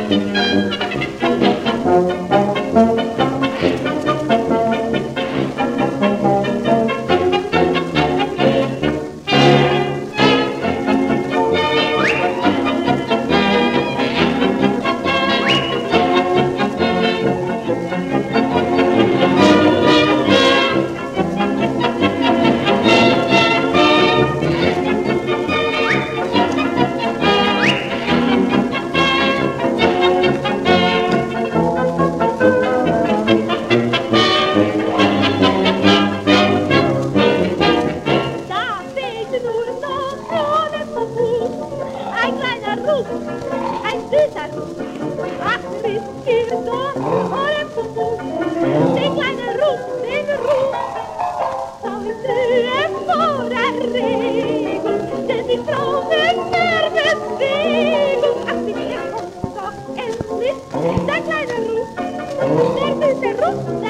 Ein süßer Ruß, ach, riskiert doch, ohne Fuß, den kleinen Ruß, den Ruß. Schau ich Mühe vor Erregung, denn die Frau mit der Bewegung. Ach, wie mir kommt doch endlich der kleine Ruß, der süße Ruß,